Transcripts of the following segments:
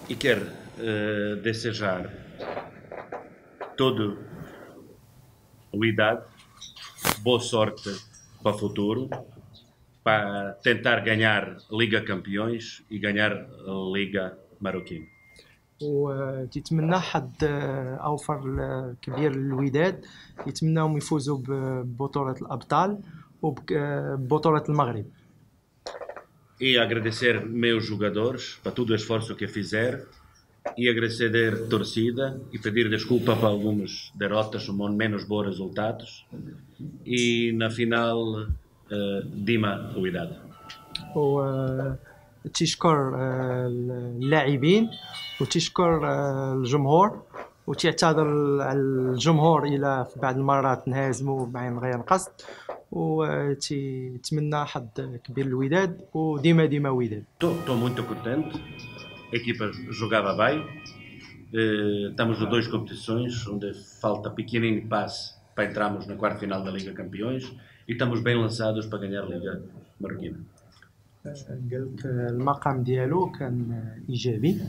e quero desejar todo o Wydad boa sorte para o futuro, para tentar ganhar Liga Campeões e ganhar a Liga Marroquina. وتتمنى حد اوفر كبير للوداد، يتمناهم يفوزوا ببطولة الابطال وببطولة المغرب. E agradecer meus jogadores para todo o esforço que fizeram e agradecer a torcida e pedir desculpa para algumas derrotas ou menos bons resultados e na final ديما الوداد. وتشكر اللاعبين وتشكر الجمهور وتعتذر على الجمهور الى في بعض المرات نهزموا بعين غير قصد، وتتمنى حظ كبير للوداد وديما وداد. Estou muito contente, a equipa jogava bem, estamos nas duas competições onde falta pequenino passe para entrarmos na quarta final da Liga Campeões e estamos bem lançados para ganhar a Liga Marroquina. قالك المقام ديالو كان ايجابي،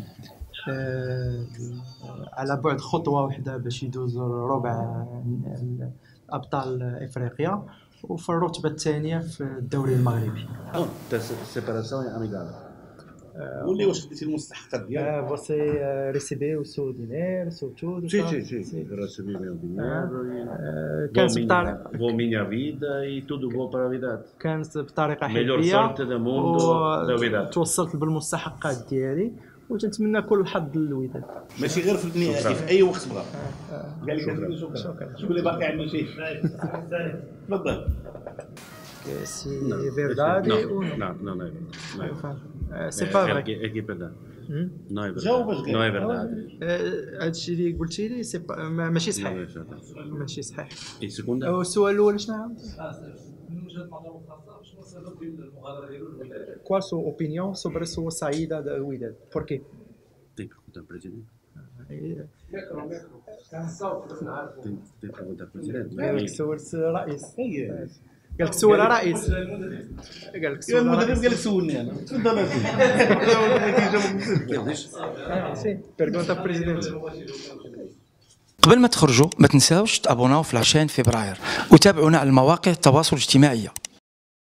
على بعد خطوه واحده باش يدوز ربع ابطال افريقيا وفي الرتبه الثانيه في الدوري المغربي. Separação é amigável. قول لي واش خديتي المستحقات ديالك؟ Você recebeu o seu dinheiro, o seu tudo? Sim. Recebi meu dinheiro e vou minha vida e tudo bom para a Wydad. كانت بطريقه Melhor حلوه sorte do mundo da Wydad. توصلت بالمستحقات ديالي وتنتمنى كل الحظ للوداد. ماشي غير في النهائي، في اي وقت بغا. قال لك شكرا. شكون اللي باقي عنده شيء؟ تفضل. C'est verdade ou non? Não é verdade. C'est pas vrai. É verdade. Não é جاوب واش verdade. Não é verdade. هادشي اللي قلتي لي سي ماشي Não صحيح. é verdade. ماشي صحيح. E segunda? السؤال الاول شنو عاود؟ من وجهة نظر مختصرة شنو السبب ديال المغادرة ديالو للوداد؟ Qual a sua opinião sobre a sua saída da Wydad? Por quê? Tem que perguntar ao presidente. كان الصوت كنا عارفين. Tem que perguntar ao presidente. قال لك سولت رئيس. قال لك سول رئيس. قال لك سول المدرب رئيس. قال لك سولني انا. تفضل سي بيرغونتا بريزيدنت. قبل ما تخرجوا ما تنساوش تابوناو في العشرين فبراير وتابعونا على المواقع التواصل الاجتماعي.